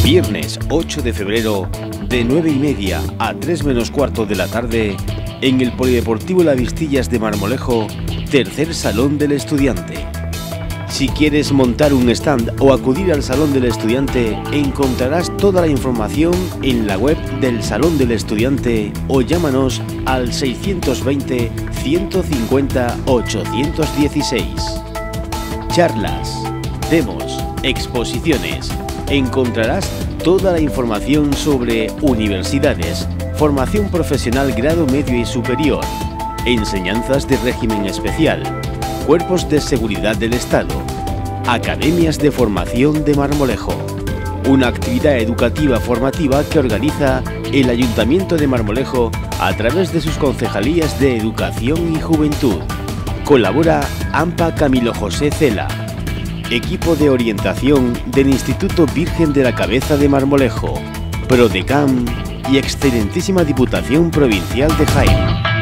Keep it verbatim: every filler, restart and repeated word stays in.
Viernes ocho de febrero, de nueve y media a tres menos cuarto de la tarde, en el Polideportivo La Vistillas de Marmolejo, tercer Salón del Estudiante. Si quieres montar un stand o acudir al Salón del Estudiante, encontrarás toda la información en la web del Salón del Estudiante o llámanos al seiscientos veinte, ciento cincuenta, ochocientos dieciséis. Charlas, demos, exposiciones. Encontrarás toda la información sobre universidades, formación profesional grado medio y superior, enseñanzas de régimen especial, cuerpos de seguridad del Estado, academias de formación de Marmolejo, una actividad educativa formativa que organiza el Ayuntamiento de Marmolejo a través de sus concejalías de Educación y Juventud. Colabora AMPA Camilo José Cela. Equipo de orientación del Instituto Virgen de la Cabeza de Marmolejo, Prodecam y excelentísima Diputación Provincial de Jaén.